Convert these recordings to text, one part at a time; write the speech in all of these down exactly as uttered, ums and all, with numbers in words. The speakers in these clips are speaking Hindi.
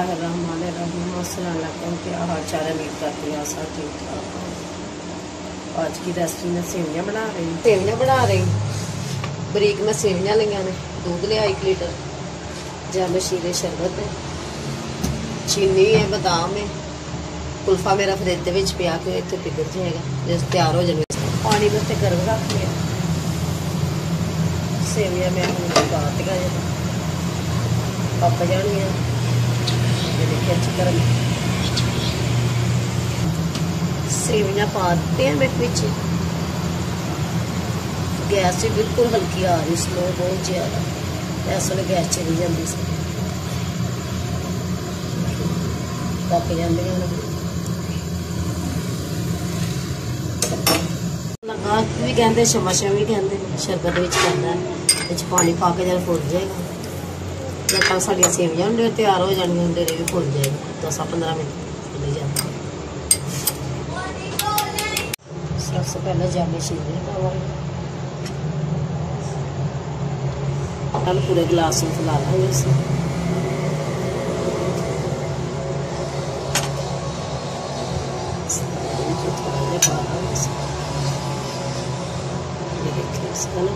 बिस्मिल्लाहिर्रहमानिर्रहीम। अस्सलाम वालेकुम। क्या हाल चाल है? उम्मीद करती हूँ सब ठीक ठाक। आज की रेसिपी में सेवियाँ बना रही हूँ सेवियाँ बना रही बरीक में सेवियाँ लिया ने, दूध लिया एक लीटर, जामशीरे शरबत है, चीनी है, बादाम है, कुल्फा मेरा फ्रिज के पिया के इतने पिघल जाएगा जिस तैयार हो जाए। पानी में उत्ते गर्म रख लिया, सेवियाँ मैं पा दिया पक जानिया। देखिए अच्छी तरह सेवियाँ पा देते हैं मैं पीछे। गैस भी बिल्कुल हल्की आ रही, स्लो बहुत ज़्यादा, इस वे गैस चली जाती सी, पक जाए लगा भी कहते शमाशा भी कहते शरबत करना है, पानी पा के जब फुल जाएगा जब तक साड़ियाँ सेवियाँ होंगे तैयार हो जाएंगे, डेरे भी फुल जाएगा दस पंद्रह मिनट फुल जाता। सबसे पहले जामे शीरे पावांगे, पूरे गिलास में फैला लेंगे इसे। देखिए इसका ना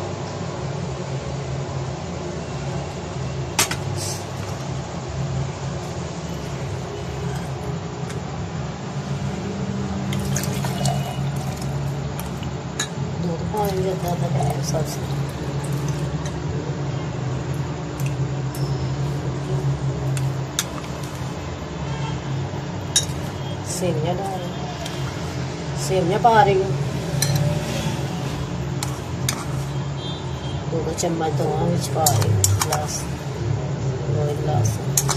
जाता था सबसे सेवियाँ डाल सेवियाँ पा रही हूँ, दो दो चम्मच दोवां विच पा रही हूँ, गिलास दो गिलास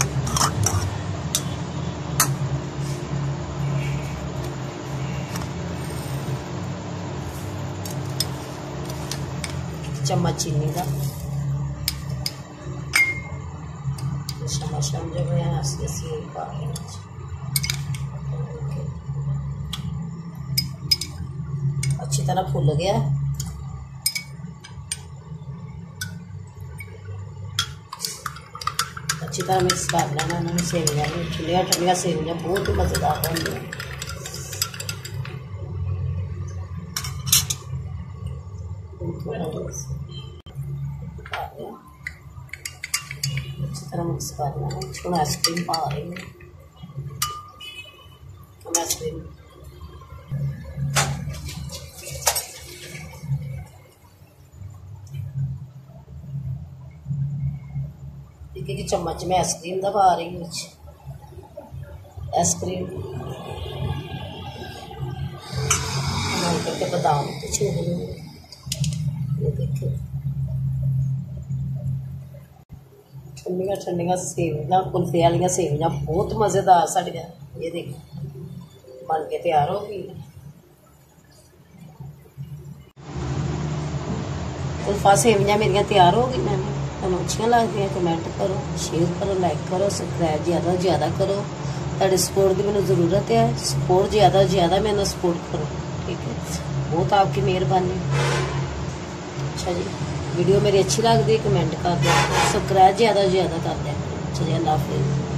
चम्मच चीनी का शम जो है ऐसे ऐसे पा रहे हैं। अच्छी तरह फूल गया, अच्छी तरह मिक्स कर लेना। इन्होंने सेवियाँ ठंडिया ठंडिया सेवियाँ बहुत ही मज़ेदार होंगी। अच्छी तरह मिक्स कर लेना। थोड़ा आइसक्रीम पा रही हूँ, आइसक्रीम देखिए कि चम्मच में आइसक्रीम दबा रही हूँ, आइसक्रीम करके बादाम तो छोड़ दूँगी। ये देखिए ठंडिया ठंडिया सेवियाँ, कुल्फे वाली सेवियाँ बहुत मज़ेदार साड़ियाँ। ये देखिए बन के तैयार हो गई। कुल्फा सेवियाँ मेरिया तैयार हो गई। मैंने तुम अच्छी लगती हैं कमेंट करो, शेयर करो, लाइक करो, सबसक्राइब ज़्यादा से ज़्यादा करो। तेरे सपोर्ट की मैंने ज़रूरत है, सपोर्ट ज़्यादा से ज़्यादा मैंने सपोर्ट करो, ठीक है? बहुत आपकी मेहरबानी। अच्छा जी, वीडियो मेरी अच्छी लगती है कमेंट कर दो, सब्सक्राइब ज़्यादा से ज़्यादा कर दें। चलिए अल्लाह हाफिज़।